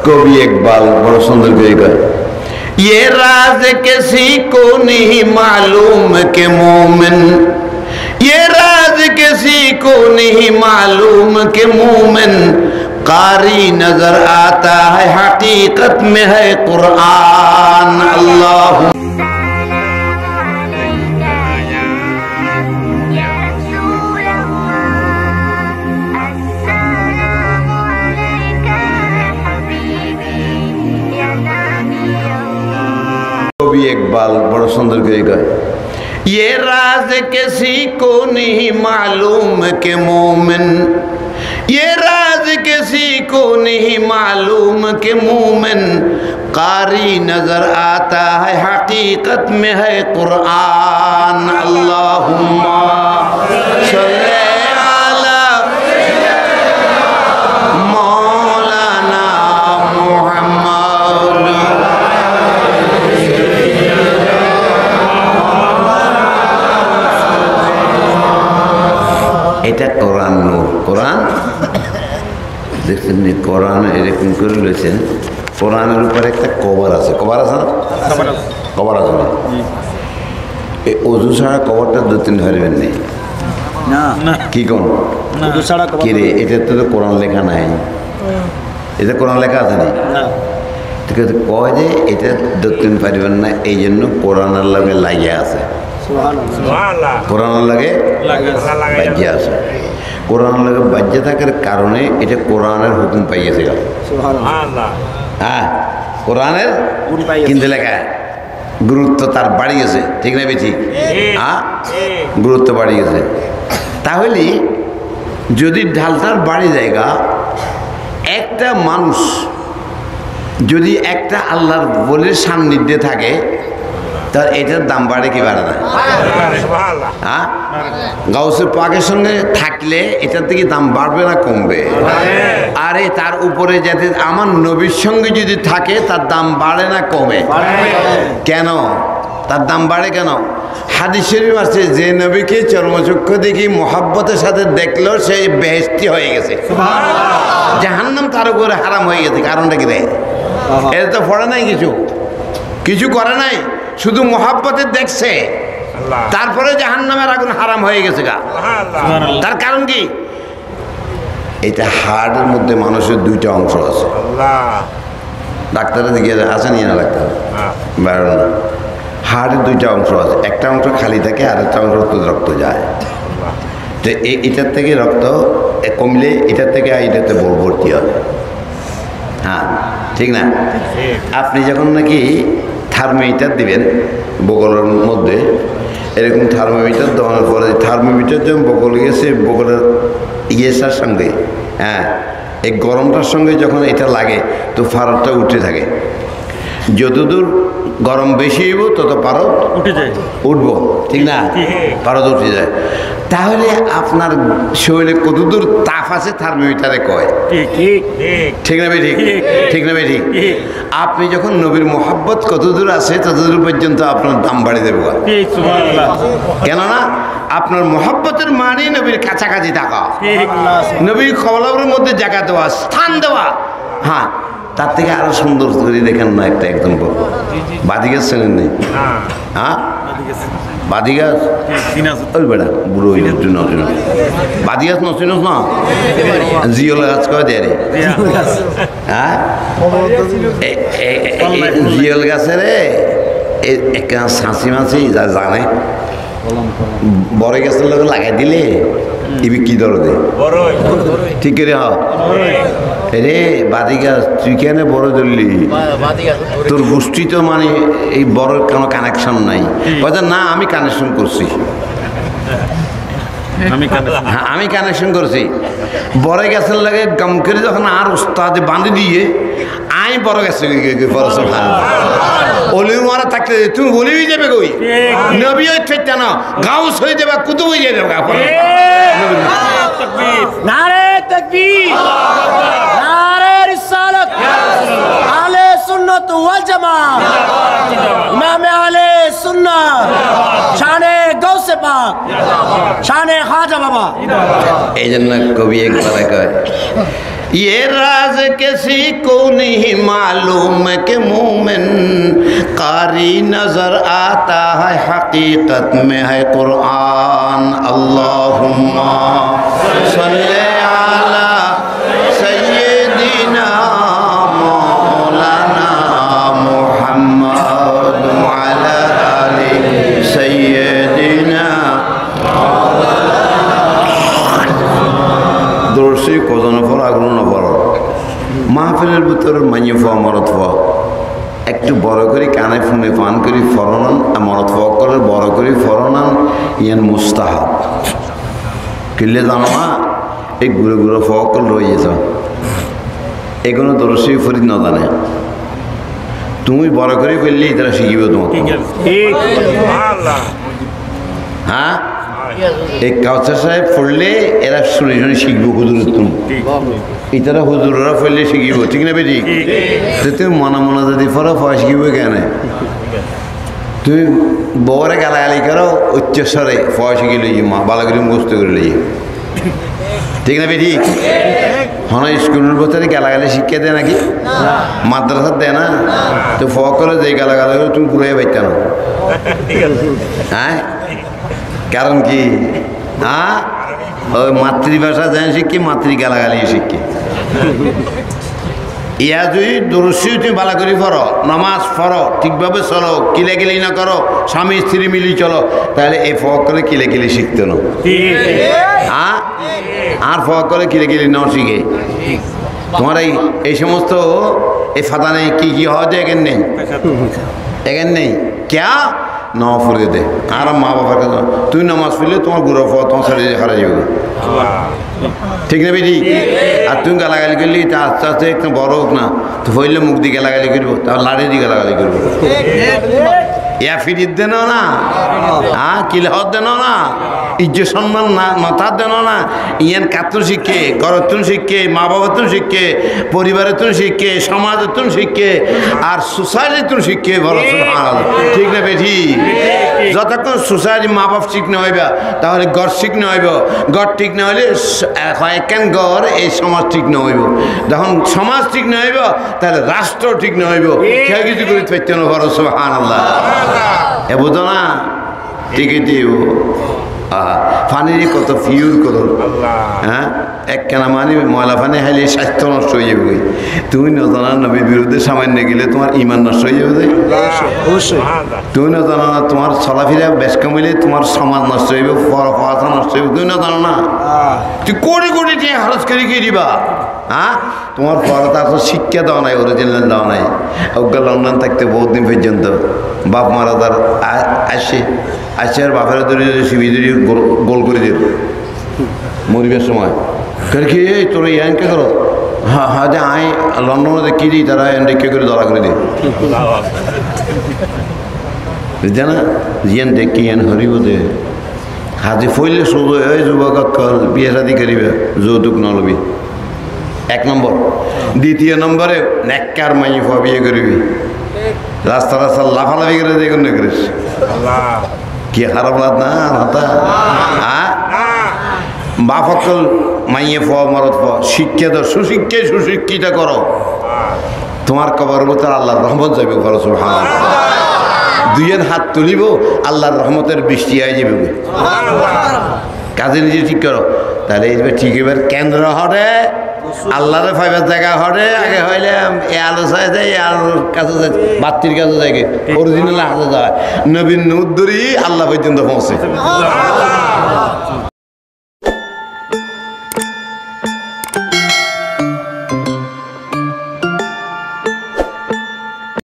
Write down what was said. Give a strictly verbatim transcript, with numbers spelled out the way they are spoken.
कवि इकबाल बड़ा सुंदर कविता, ये राज किसी को नहीं मालूम के मोमिन, ये राज किसी को नहीं मालूम के मोमिन, कारी नजर आता है हकीकत में है कुरान। अल्लाह इकबाल बड़ा सुंदर कविता, ये राज किसी को नहीं मालूम के मोमिन, ये राज किसी को नहीं मालूम के मोमिन, कारी नजर आता है हकीकत में है कुरान। अल्लाहुम्मा सल्ली अला मौलाना मुहम्मद। এটা কোরআন নূর, কোরআন দেখছেন কোরআন এরকম করে রয়েছেন, কোরআনের উপরে একটা কভার আছে, কভার আছে না, কভার আছে না, এই অজু ছাড়া কভারটা দু তিন ধরবেন নেই না, কি কোন কি রে, এটাতে তো কোরআন লেখা নাই, এটা কোরআন লেখা আছে না, ঠিক আছে, কয় যে এটা দু তিন পারবেন না, এই জন্য কোরআনের লগে লাগিয়ে আছে, কোরআনের লাগে বাজ্যে আছে, কোরআন লাগে বাজ্যে থাকার কারণে এটা কোরআনের হুকুম পাইয়েছে, হ্যাঁ কোরআনের কিন্তু লেখা গুরুত্ব তার বাড়িয়েছে, ঠিক না বেঠি, হ্যাঁ গুরুত্ব বাড়িয়েছে। তাহলে যদি ঢালটার বাড়ি জায়গা একটা মানুষ যদি একটা আল্লাহর বলির সান্নিধ্যে থাকে, তার এটার দাম বাড়ে কি বাড়ে না? হ্যাঁ গাউসে পাকের সঙ্গে থাকলে এটার থেকে দাম বাড়বে না কমবে? আরে তার উপরে যাতে আমার নবীর সঙ্গে যদি থাকে তার দাম বাড়ে না কমে? কেন তার দাম বাড়ে কেন? হাদিস শরীফ আছে যে নবীকে চর্মচক্ষু দেখি মোহাব্বতের সাথে দেখলো সে বেহেশতি হয়ে গেছে, জাহান্নাম তার উপরে হারাম হয়ে গেছে। কারণটা কি রে? এটা তো পড়ে নাই, কিছু কিছু করে নাই, শুধু মোহাব্বতে দেখছে, তারপরে জাহান্নামের আগুন হারাম হয়ে গেছে গা। তার কারণ কি? এটা হার্টের মধ্যে মানুষের দুইটা অংশ আছে, ডাক্তারের দিকে আছে নিয়ে না ডাক্তার বেরো না, হার্টের দুইটা অংশ আছে, একটা অংশ খালি থাকে আর একটা অংশ রক্ত যায়, তো এটার থেকে রক্ত কমলে এটার থেকে এটাতে ভর্তি হবে। হ্যাঁ ঠিক না? আপনি যখন নাকি থার্মোমিটার দিবেন বগলের মধ্যে, এরকম থার্মোমিটার দেওয়ার পরে থার্মোমিটার যখন বগল গেছে বগলের ইয়েসার সঙ্গে, হ্যাঁ এই গরমটার সঙ্গে যখন এটা লাগে তো ফারতটা উঠে থাকে, যতদূর গরম বেশি হইব তত পারদ উঠে যায়, উঠবো, ঠিক না, পারদ উঠে যায়। তাহলে আপনার শরীরে কতদূর তাপ আছে থার্মোমিটারে কয়, ঠিক না ঠিক, ঠিক না ঠিক। আপনি যখন নবীর মোহাব্বত কতদূর আছে ততদূর পর্যন্ত আপনার দাম বাড়িয়ে দেবো, কেননা আপনার মোহাব্বতের মানে নবীর কাছাকাছি থাকা, নবীর কবলের মধ্যে জায়গা দেওয়া, স্থান দেওয়া। হ্যাঁ তার থেকে আরো সুন্দর করে দেখেন না একটা একদম বাদি গাছ চেনেন নেই? হ্যাঁ বাদি গাছ ওই বেড়া বুড়ো হইলে তুই নচিন বাদি গাছ নচিনস না, জিওল গাছ কয় দেয় রে, হ্যাঁ জিওল গাছের একটা ছাঁচি মাছি যা জানে বড় গাছের লোক লাগাই দিলে ইবি কি দরদে ঠিক রে, রে বাদি গাছ তুই কেন বড় ধরলি, তোর গোষ্ঠী তো মানে এই বড় কোনো কানেকশন নাই, বলছে না আমি কানেকশন করছি, আমি কানেকশন করছি, বড় গাছের লাগে গম করে যখন আর উস্তাদে বাঁধি দিয়ে আমি বড় গাছে অলি মারা থাকতে তুমি বলি হয়ে যাবে কই, নবী ওই ঠিক না গাউস হয়ে যাবে, কুতুব হয়ে যাবে, নারে তাকবীর, নারে রিসালাত, আহলে সুন্নাত ওয়াল জামাত, ইমাম আহলে সুন্নাহ, শানে গৌসে পাক, শানে খাজা বাবা। এই জন্য কবি একবার কয় ये राज किसी को नहीं मालूम कि मोमिन कारी नजर आता है हकीकत में है कुरान। अल्लाहुम्मा सल्ले अला सय्यिदिना मौलाना मुहम्मद व अला आलि सय्यिदिना। দর্শি কজন ফল আগ্রহ না ফল মাহফিলের ভিতর মাইয়ে ফোয়া মরত ফোয়া একটু বড় করে কানে ফোনে পান করি ফরনান মরত ফোয়া করে বড় করে ফরনান ইয়ান মুস্তাহাব কিনলে জানো না এই ঘুরে ঘুরে ফোয়া করে রয়েছে এগুলো দর্শি ফরিদ না জানে তুমি বড় করে ফেললেই তারা শিখিবে তোমাকে হ্যাঁ এই কাউসার সাহেব পড়লে এরা শুনে শুনে শিখবো হুজুরের তুমি এটারা হুজুররা পড়লে শিখিব ঠিক না বেটি তুমি মনে মনে যদি পড়ো পড়া শিখিব কেন তুমি বউরে গালাগালি করো উচ্চস্বরে পড়া শিখি লই মা ভালো করে মুখস্থ করে লই ঠিক না বেটি হন স্কুলের ভিতরে গালাগালি শিক্ষা দেয় নাকি মাদ্রাসা দেয় না তো ফোয়া করে যে গালাগালি তুমি ঘুরে পাইতে না হ্যাঁ কারণ কি হ্যাঁ ওই মাতৃভাষা যেন শিখি মাতৃ গালাগালি শিখি ইয়া যদি দরসি তুমি ভালো করে পড়ো নামাজ পড়ো ঠিকভাবে চলো কিলাকিলি না করো স্বামী স্ত্রী মিলি চলো তাহলে এই ফক করে কিলাকিলি শিখতে না হ্যাঁ আর ফক করে কিলাকিলি নাও শিখে তোমার এই এই সমস্ত এই ফাদানে কি কি হওয়া যায় এখানে নেই এখানে নেই ক্যা নামাজ পড়ে দে আর মা বাবার কাছে তুই নামাজ পড়লে তোমার গুরু ফোয়া তোমার শরীরে হারা যাবে ঠিক না বেটি আর তুমি গালাগালি করলি তা আস্তে আস্তে একটু বড় হোক না তো হইলে মুখ দিয়ে গালাগালি করবো তার লাড়ি দিয়ে গালাগালি করবো ইয়া ফিরিত দেন না হ্যাঁ কিলহত দেন না ইজ্জত সম্মান না মাথার দেন না ইয়ান কাতুন শিখে ঘরতুন শিখে মা বাবাতুন শিখে পরিবারেতুন শিখে সমাজতুন শিখে আর সোসাইটিতুন শিখে বড় সুবহানাল্লাহ ঠিক না বেঠি যতক্ষণ সোসাইটি মা বাপ ঠিক না হইবা তাহলে ঘর ঠিক না হইব ঘর ঠিক না হইলে একখান ঘর এই সমাজ ঠিক না হইব যখন সমাজ ঠিক না হইব তাহলে রাষ্ট্র ঠিক না হইব কেউ কিছু করে পাইতে না বড় সুবহানাল্লাহ এ বুঝো না ঠিকই দিব পানির কত ফিউর কত হ্যাঁ একখানা মানে ময়লা পানি খাইলে স্বাস্থ্য নষ্ট হয়ে যাবে তুমি নজানা নবীর বিরুদ্ধে সামান্য গেলে তোমার ইমান নষ্ট হয়ে যাবে অবশ্যই তুমি নজানা না তোমার চলাফেরা বেশ কমিলে তোমার সমাজ নষ্ট হইবে পড়াশোনা নষ্ট হইবে তুমি নজানো না তুই কোটি কোটি টিয়া খরচ করে কি দিবা হ্যাঁ তোমার পড়াটা তো শিক্ষা দেওয়া নাই অরিজিনাল দেওয়া নাই ওগুলো লন্ডন থাকতে বহুত দিন পর্যন্ত বাপ মারা তার আসে আসে আর বাপের ধরে শিবি ধরে গোল করে দিত মরিবার সময় কি এই তোর ইয়ানকে করো হ্যাঁ হ্যাঁ যে আই লন্ডনে দেখি দিই তারা এনডিকে করে ধরা করে দিই জানা ইয়ান দেখি ইয়ান হরিব দে হাজি ফইলে শুধু এই যুবক বিয়ে শাদি করিবে যৌতুক নলবি এক নম্বর দ্বিতীয় নম্বরে নেককার মাই ফা বিয়ে করবি রাস্তা রাস্তা লাফালাফি করে দেখুন না করিস কি খারাপ লাগ না হাতা হ্যাঁ বাফকল মাইয়ে ফ মরত ফ শিক্ষা দাও সুশিক্ষায় সুশিক্ষিতা করো তোমার কবর ভিতর আল্লাহর রহমত যাবে বড় সুবহানাল্লাহ দুইজন হাত তুলিব আল্লাহর রহমতের বৃষ্টি হয়ে যাবে কাজে নিজে ঠিক করো তাহলে এইবার ঠিক এবার কেন্দ্র হরে আল্লাহরে ফাইবার জায়গা হরে আগে হইলে এ আলো চাই যায় এ আলোর কাছে যায় বাত্তির কাছে যায় অরিজিনাল হাতে যায় নবীন উদ্দরি আল্লাহ পর্যন্ত পৌঁছে